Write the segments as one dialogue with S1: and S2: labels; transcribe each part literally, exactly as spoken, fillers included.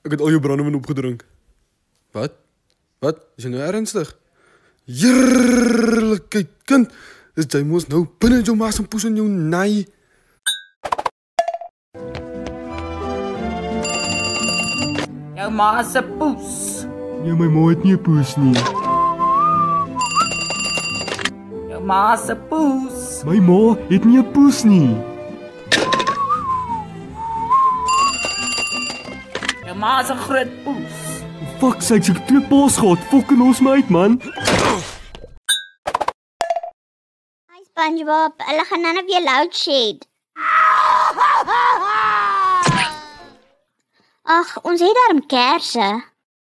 S1: Ek het al jou brandewyn opgedrink. Wat? Wat? Is jy nou ernstig? Heerlikheid, kind. Is jy mos nou binne jou maas en poes in jou naai?
S2: Jou ma se poes.
S3: Ja, my ma het nie 'n poes nie.
S2: Jou ma se poes.
S3: My ma het nie 'n poes nie.
S2: Jou ma se groot poes.
S3: Fuck, sy het so twee paas gehad. Fucking ons my uit, man.
S4: Hi SpongeBob, hulle gaan nou weer loud shed. Ag, ons het daarom kersse.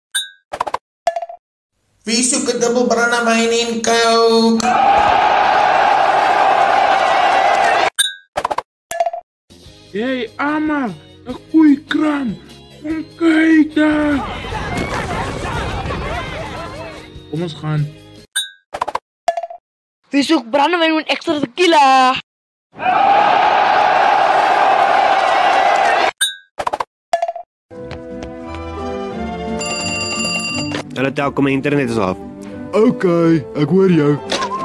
S5: Wie soek 'n dubbel brandewyn en coke?
S6: Hey, Amma, 'n goeie kraan. Kom kyk daar. Kom ons gaan.
S7: Wie soek brandewyn met ekstra tequila?
S8: Hulle tel kom my internet is af.
S3: Okay, ek hoor jou.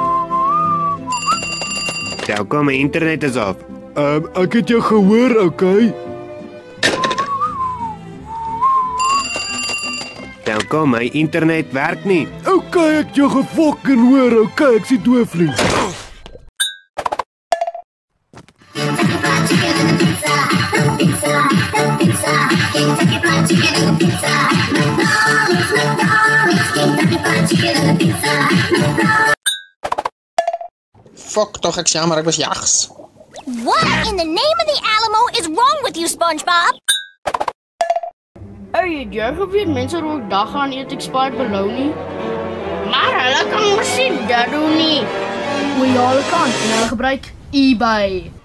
S8: Tel kom my internet is af.
S3: Ehm, um, ek het jou gehoor, okay?
S8: Tel kom my internet werk nie.
S3: Okay, ek het jou gefucking hoor, okay, ek sien doofling.
S5: Fok tog, ek jammer, ek was jags.
S4: What in the name of the Alamo is wrong with you, SpongeBob?
S7: Hey, het jy geweet mense rook dag aan eet expired bologna? Maar hulle kan mos nie dat doen nie. O ja, hulle kan en hulle gebruik eBay.